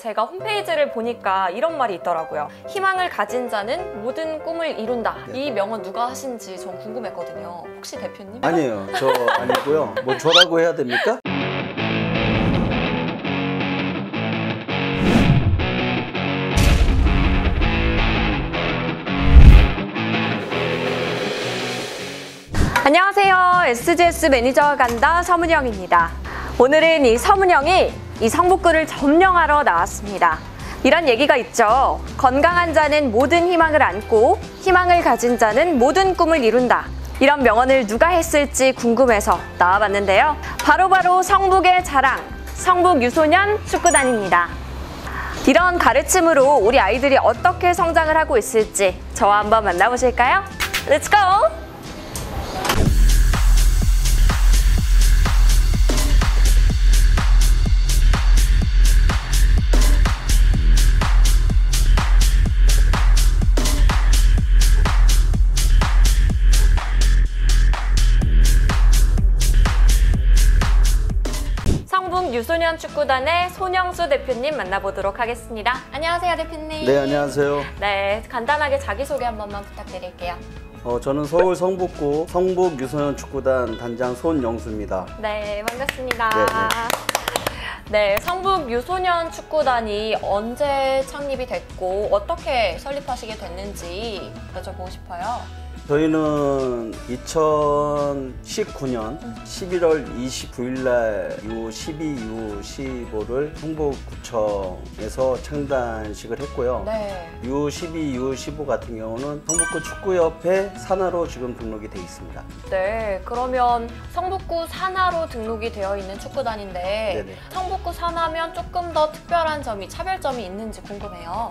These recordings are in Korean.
제가 홈페이지를 보니까 이런 말이 있더라고요. 희망을 가진 자는 모든 꿈을 이룬다. 이 명언 누가 하신지 전 궁금했거든요. 혹시 대표님? 아니에요. 저 아니고요. 뭐 저라고 해야 됩니까? 안녕하세요. SGS 매니저가 간다 서문영입니다. 오늘은 이 서문영이 이 성북구를 점령하러 나왔습니다. 이런 얘기가 있죠. 건강한 자는 모든 희망을 안고 희망을 가진 자는 모든 꿈을 이룬다. 이런 명언을 누가 했을지 궁금해서 나와봤는데요. 바로 성북의 자랑, 성북 유소년 축구단입니다. 이런 가르침으로 우리 아이들이 어떻게 성장을 하고 있을지 저와 한번 만나보실까요? Let's go! 성북 유소년 축구단의 손영수 대표님 만나보도록 하겠습니다. 안녕하세요, 대표님. 네, 안녕하세요. 네, 간단하게 자기소개 한 번만 부탁드릴게요. 저는 서울 성북구 성북 유소년 축구단 단장 손영수입니다. 네, 반갑습니다. 네, 성북 유소년 축구단이 언제 창립이 됐고 어떻게 설립하시게 됐는지 여쭤보고 싶어요. 저희는 2019년 11월 29일 날 U12, U15를 성북구청에서 창단식을 했고요. 네. U12, U15 같은 경우는 성북구 축구협회 산하로 지금 등록이 되어 있습니다. 네, 그러면 성북구 산하로 등록이 되어 있는 축구단인데 네네. 성북구 산하면 조금 더 특별한 점이, 차별점이 있는지 궁금해요.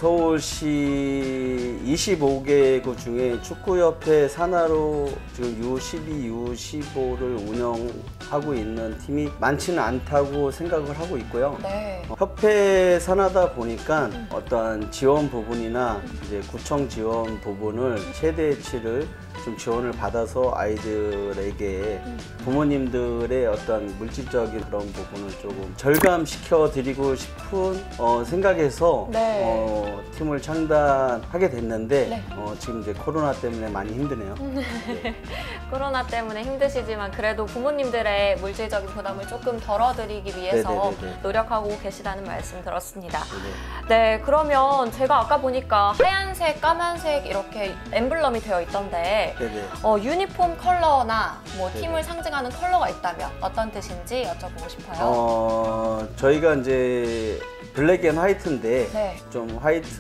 서울시 25개구 중에 축구협회 산하로 지금 U12, U15를 운영하고 있는 팀이 많지는 않다고 생각을 하고 있고요. 네. 협회 산하다 보니까 어떠한 지원 부분이나 이제 구청 지원 부분을 최대치를 좀 지원을 받아서 아이들에게 부모님들의 어떤 물질적인 그런 부분을 조금 절감시켜 드리고 싶은 생각에서 네. 팀을 창단하게 됐는데 네. 지금 이제 코로나 때문에 많이 힘드네요. 네. 코로나 때문에 힘드시지만 그래도 부모님들의 물질적인 부담을 조금 덜어드리기 위해서 네네네네. 노력하고 계시다는 말씀 들었습니다. 네네. 네, 그러면 제가 아까 보니까 하얀색, 까만색 이렇게 엠블럼이 되어 있던데 네네. 유니폼 컬러나 뭐 네네. 팀을 상징하는 컬러가 있다면 어떤 뜻인지 여쭤보고 싶어요. 저희가 이제 블랙 앤 화이트인데 네. 좀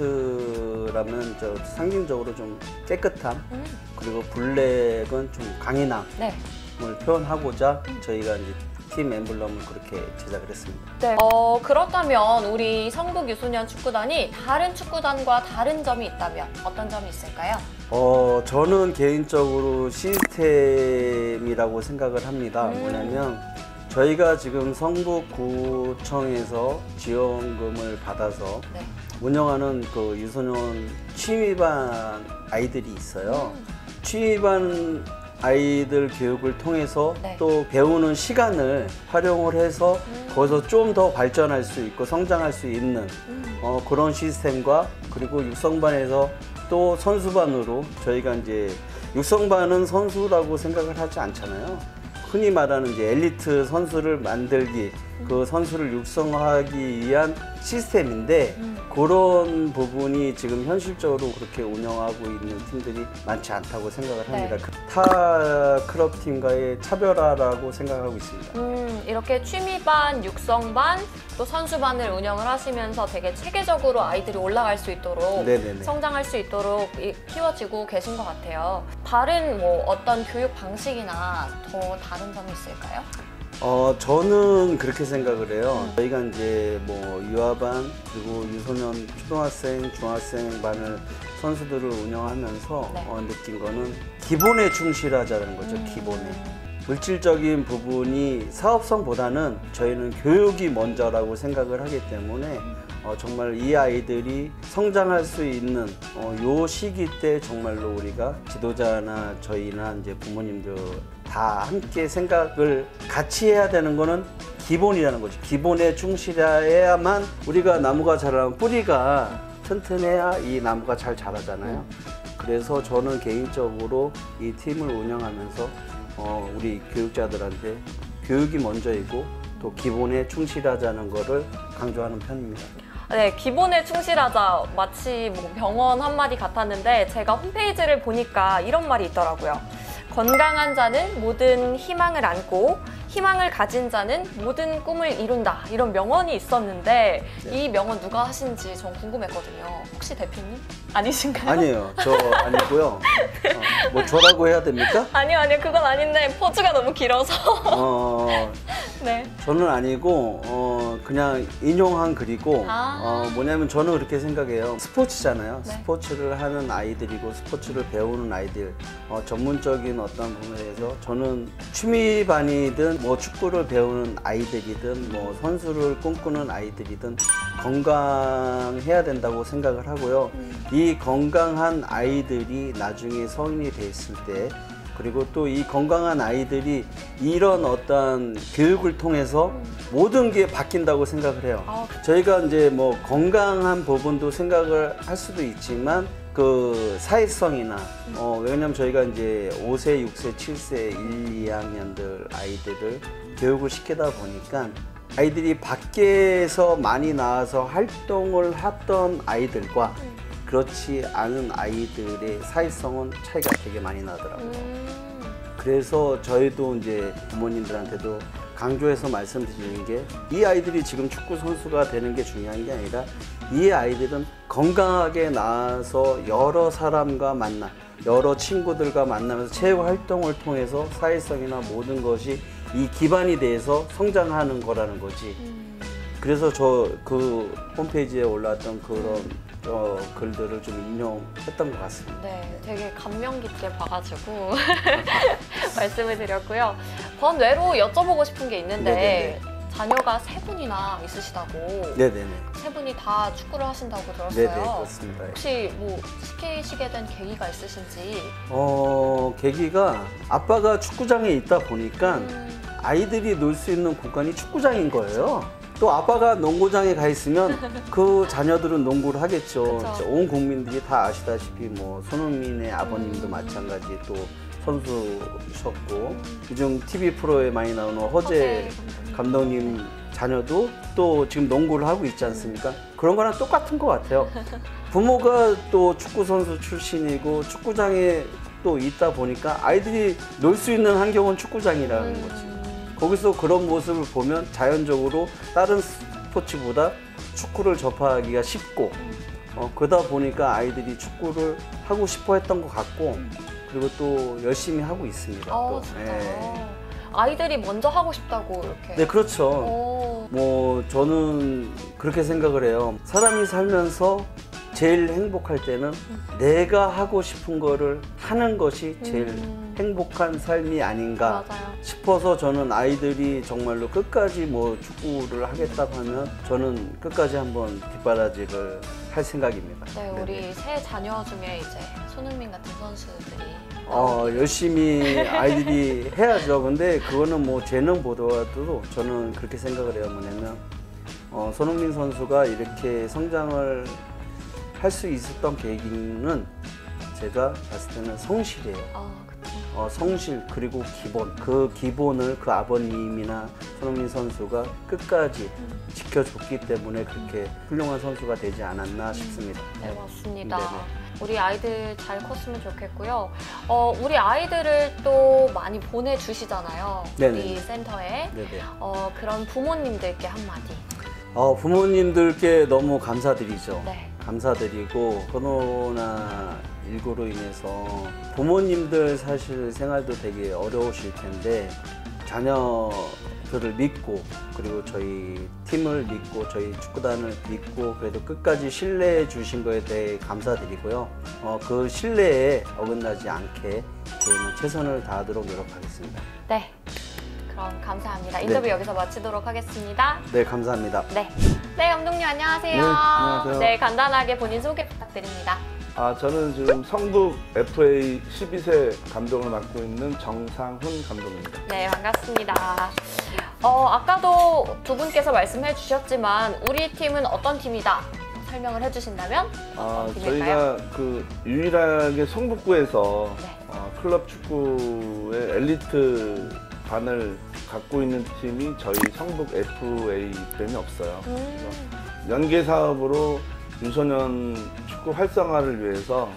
화이트라면 상징적으로 좀 깨끗함, 그리고 블랙은 좀 강인함을 네. 표현하고자 저희가 이제 팀 엠블럼을 그렇게 제작을 했습니다. 네. 그렇다면 우리 성북 유소년 축구단이 다른 축구단과 다른 점이 있다면 어떤 점이 있을까요? 저는 개인적으로 시스템이라고 생각을 합니다. 뭐냐면 저희가 지금 성북구청에서 지원금을 받아서 네. 운영하는 그 유소년 취미반 아이들이 있어요. 취미반 아이들 교육을 통해서 네. 또 배우는 시간을 활용을 해서 거기서 좀 더 발전할 수 있고 성장할 수 있는 그런 시스템과, 그리고 육성반에서 또 선수반으로 저희가 이제 육성반은 선수라고 생각을 하지 않잖아요. 흔히 말하는 이제 엘리트 선수를 만들기, 그 선수를 육성하기 위한 시스템인데 그런 부분이 지금 현실적으로 그렇게 운영하고 있는 팀들이 많지 않다고 생각을 합니다. 네. 타 클럽 팀과의 차별화라고 생각하고 있습니다. 이렇게 취미반, 육성반, 또 선수반을 운영을 하시면서 되게 체계적으로 아이들이 올라갈 수 있도록 네네네. 성장할 수 있도록 키워지고 계신 것 같아요. 다른 뭐 어떤 교육 방식이나 더 다른 점이 있을까요? 저는 그렇게 생각을 해요. 저희가 이제 뭐 유아반, 그리고 유소년 초등학생, 중학생 반을 선수들을 운영하면서 네. 느낀 거는 기본에 충실하자는 거죠. 기본에. 물질적인 부분이 사업성보다는 저희는 교육이 먼저라고 생각을 하기 때문에 정말 이 아이들이 성장할 수 있는 요 시기 때 정말로 우리가 지도자나 저희나 이제 부모님들 다 함께 생각을 같이 해야 되는 거는 기본이라는 거지. 기본에 충실해야만 우리가 나무가 자라면 뿌리가 튼튼해야 이 나무가 잘 자라잖아요. 그래서 저는 개인적으로 이 팀을 운영하면서 우리 교육자들한테 교육이 먼저이고 또 기본에 충실하자는 거를 강조하는 편입니다. 네, 기본에 충실하자. 마치 뭐 병원 한마디 같았는데 제가 홈페이지를 보니까 이런 말이 있더라고요. 건강한 자는 모든 희망을 안고 희망을 가진 자는 모든 꿈을 이룬다. 이런 명언이 있었는데 이 명언 누가 하신지 전 궁금했거든요. 혹시 대표님? 아니신가요? 아니에요. 저 아니고요. 뭐 저라고 해야 됩니까? 아니요, 그건 아닌데 포즈가 너무 길어서. 네. 저는 아니고 그냥 인용한 글이고 뭐냐면 저는 그렇게 생각해요. 스포츠잖아요. 네. 스포츠를 하는 아이들이고 스포츠를 배우는 아이들 전문적인 어떤 부분에서 저는 취미반이든 뭐 축구를 배우는 아이들이든 뭐 선수를 꿈꾸는 아이들이든 건강해야 된다고 생각을 하고요. 이 건강한 아이들이 나중에 성인이 됐을 때 그리고 또 이 건강한 아이들이 이런 어떤 교육을 통해서 모든 게 바뀐다고 생각을 해요. 저희가 이제 뭐 건강한 부분도 생각을 할 수도 있지만 그 사회성이나 왜냐면 저희가 이제 5세, 6세, 7세, 1, 2학년들 아이들을 교육을 시키다 보니까 아이들이 밖에서 많이 나와서 활동을 했던 아이들과 그렇지 않은 아이들의 사회성은 차이가 되게 많이 나더라고요. 그래서 저희도 이제 부모님들한테도 강조해서 말씀드리는 게 이 아이들이 지금 축구 선수가 되는 게 중요한 게 아니라 이 아이들은 건강하게 나와서 여러 사람과 만나 여러 친구들과 만나면서 체육 활동을 통해서 사회성이나 모든 것이 이 기반이 돼서 성장하는 거라는 거지. 그래서 저 그 홈페이지에 올라왔던 그런 글들을 좀 인용했던 것 같습니다. 네, 되게 감명 깊게 봐가지고 말씀을 드렸고요. 번외로 여쭤보고 싶은 게 있는데 네네네. 자녀가 3분이나 있으시다고. 네네네. 3분이 다 축구를 하신다고 들었어요. 네네, 그렇습니다. 혹시 뭐 시키시게 된 계기가 있으신지? 계기가 아빠가 축구장에 있다 보니까 아이들이 놀 수 있는 공간이 축구장인 거예요. 또 아빠가 농구장에 가 있으면 그 자녀들은 농구를 하겠죠. 그쵸. 온 국민들이 다 아시다시피 뭐 손흥민의 아버님도 마찬가지 또 선수셨고 요즘 TV 프로에 많이 나오는 허재 감독님 자녀도 또 지금 농구를 하고 있지 않습니까? 그런 거랑 똑같은 것 같아요. 부모가 또 축구 선수 출신이고 축구장에 또 있다 보니까 아이들이 놀 수 있는 환경은 축구장이라는 거지. 거기서 그런 모습을 보면 자연적으로 다른 스포츠보다 축구를 접하기가 쉽고 그러다 보니까 아이들이 축구를 하고 싶어 했던 것 같고 그리고 또 열심히 하고 있습니다. 또. 진짜. 네. 아이들이 먼저 하고 싶다고 이렇게. 네, 그렇죠. 뭐 저는 그렇게 생각을 해요. 사람이 살면서 제일 행복할 때는 내가 하고 싶은 거를 하는 것이 제일 행복한 삶이 아닌가 맞아요. 싶어서 저는 아이들이 정말로 끝까지 뭐 축구를 하겠다고 하면 저는 끝까지 한번 뒷바라지를 할 생각입니다. 네, 우리 세 자녀 중에 이제 손흥민 같은 선수들이 열심히 아이들이 해야죠. 근데 그거는 뭐 재능보다도 저는 그렇게 생각을 해요. 뭐냐면 손흥민 선수가 이렇게 성장을 할 수 있었던 계기는 제가 봤을 때는 성실이에요. 그쵸. 성실 그리고 기본 그 기본을 그 아버님이나 손흥민 선수가 끝까지 지켜줬기 때문에 그렇게 훌륭한 선수가 되지 않았나 싶습니다. 네, 맞습니다. 네네. 우리 아이들 잘 컸으면 좋겠고요. 우리 아이들을 또 많이 보내주시잖아요. 네네. 우리 센터에. 네네. 그런 부모님들께 한마디. 부모님들께 너무 감사드리죠. 네. 감사드리고 코로나19로 인해서 부모님들 사실 생활도 되게 어려우실 텐데 자녀들을 믿고 그리고 저희 팀을 믿고 저희 축구단을 믿고 그래도 끝까지 신뢰해 주신 거에 대해 감사드리고요. 그 신뢰에 어긋나지 않게 저희는 최선을 다하도록 노력하겠습니다. 네. 그럼 감사합니다. 인터뷰 네. 여기서 마치도록 하겠습니다. 네, 감사합니다. 네. 네, 감독님 안녕하세요. 네, 안녕하세요. 네, 간단하게 본인 소개 부탁드립니다. 저는 지금 성북 FA 12세 감독을 맡고 있는 정상훈 감독입니다. 네, 반갑습니다. 아까도 두 분께서 말씀해 주셨지만 우리 팀은 어떤 팀이다 설명을 해주신다면 어떤 팀일까요? 저희가 유일하게 성북구에서 네. 클럽 축구의 엘리트 반을 갖고 있는 팀이 저희 성북 FA 때문에 없어요. 연계 사업으로 유소년 축구 활성화를 위해서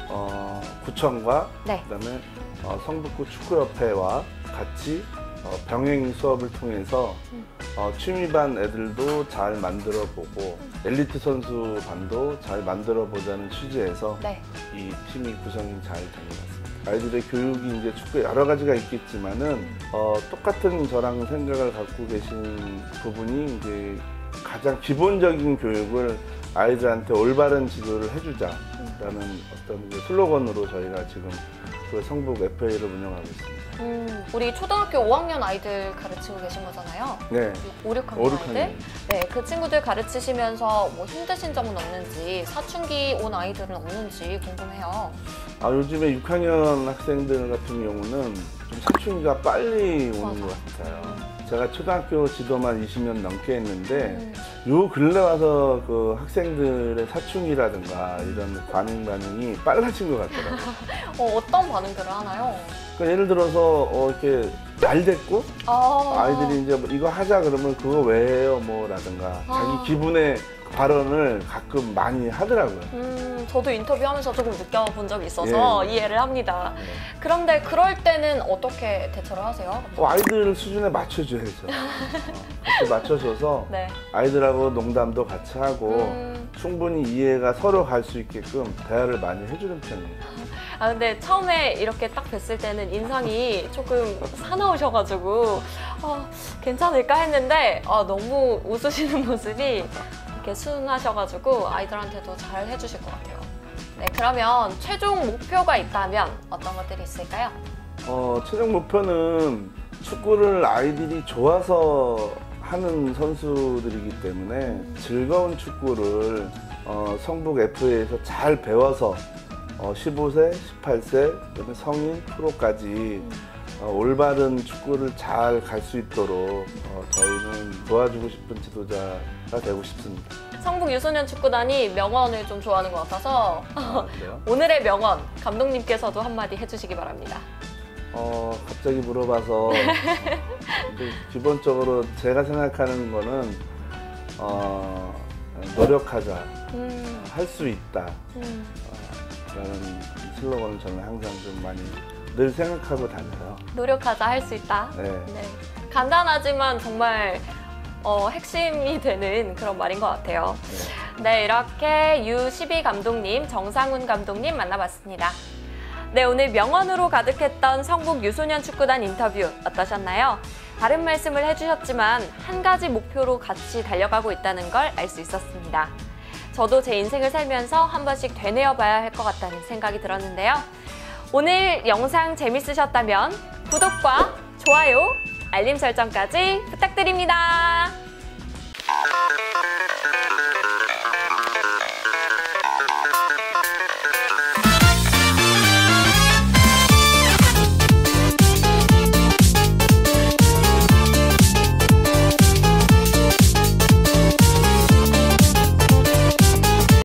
구청과 네. 그다음에 성북구 축구협회와 같이 병행 수업을 통해서 취미반 애들도 잘 만들어 보고 엘리트 선수 반도 잘 만들어 보자는 취지에서 네. 이 팀이 구성이 잘 된 것 같습니다. 아이들의 교육이 이제 축구에 여러 가지가 있겠지만은 똑같은 저랑 생각을 갖고 계신 부분이 이제 가장 기본적인 교육을 아이들한테 올바른 지도를 해주자라는 어떤 슬로건으로 저희가 지금 그 성북 FA를 운영하고 있습니다. 우리 초등학교 5학년 아이들 가르치고 계신 거잖아요. 네. 5, 6학년 아이들. 네, 그 친구들 가르치시면서 뭐 힘드신 점은 없는지, 사춘기 온 아이들은 없는지 궁금해요. 요즘에 6학년 학생들 같은 경우는 좀 사춘기가 빨리 오는 것 같아요. 제가 초등학교 지도만 20년 넘게 했는데 요 근래 와서 그 학생들의 사춘기라든가 이런 반응이 빨라진 것 같더라고요. 어떤 반응들을 하나요? 그러니까 예를 들어서 이렇게 말 됐고 아이들이 이제 뭐 이거 하자 그러면 그거 왜 해요 뭐라든가 자기 기분의 발언을 가끔 많이 하더라고요. 저도 인터뷰하면서 조금 느껴본 적이 있어서 예. 이해를 합니다. 그런데 그럴 때는 어떻게 대처를 하세요? 아이들 수준에 맞춰줘야죠. 그렇게 맞춰줘서 네. 아이들하고 농담도 같이 하고 충분히 이해가 서로 갈 수 있게끔 대화를 많이 해주는 편이에요. 근데 처음에 이렇게 딱 뵀을 때는 인상이 조금 사나우셔가지고 괜찮을까 했는데 너무 웃으시는 모습이 이렇게 순하셔가지고 아이들한테도 잘 해주실 것 같아요. 네, 그러면 최종 목표가 있다면 어떤 것들이 있을까요? 최종 목표는 축구를 아이들이 좋아서 하는 선수들이기 때문에 즐거운 축구를 성북 FA에서 잘 배워서 15세, 18세, 그다음에 성인, 프로까지 올바른 축구를 잘 갈 수 있도록 저희는 도와주고 싶은 지도자가 되고 싶습니다. 성북 유소년 축구단이 명언을 좀 좋아하는 것 같아서 그래요? 오늘의 명언 감독님께서도 한마디 해주시기 바랍니다. 갑자기 물어봐서 근데 기본적으로 제가 생각하는 거는 노력하자, 할 수 있다 라는 슬로건을 저는 항상 좀 많이 늘 생각하고 다녀요. 노력하자, 할 수 있다. 네. 네. 간단하지만 정말 핵심이 되는 그런 말인 것 같아요. 네, 이렇게 U12 감독님, 정상훈 감독님 만나봤습니다. 네, 오늘 명언으로 가득했던 성북 유소년 축구단 인터뷰 어떠셨나요? 다른 말씀을 해주셨지만 한 가지 목표로 같이 달려가고 있다는 걸 알 수 있었습니다. 저도 제 인생을 살면서 한 번씩 되뇌어봐야 할 것 같다는 생각이 들었는데요. 오늘 영상 재밌으셨다면 구독과 좋아요, 알림 설정까지 부탁드립니다.